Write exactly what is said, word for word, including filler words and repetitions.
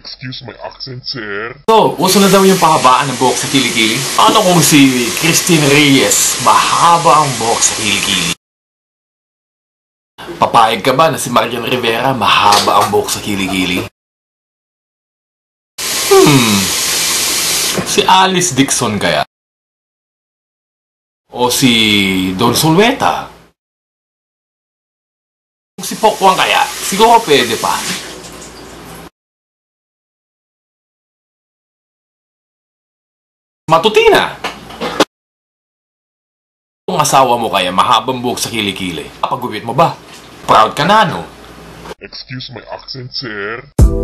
Excuse my accent, sir. So, uso na daw yung pahabaan ng buhok sa kilikili? Ano kung si Christine Reyes, mahaba ang buhok sa kilikili? Papayag ka ba na si Marian Rivera, mahaba ang buhok sa kilikili? Hmm, si Alice Dixon kaya? O si Don Sulweta? Kung si Pokwang kaya, siguro pwede pa. Matutina! Kung asawa mo kaya mahabang buhok sa kilikili, kapag-uwit mo ba? Proud ka na, no? Excuse my accent, sir.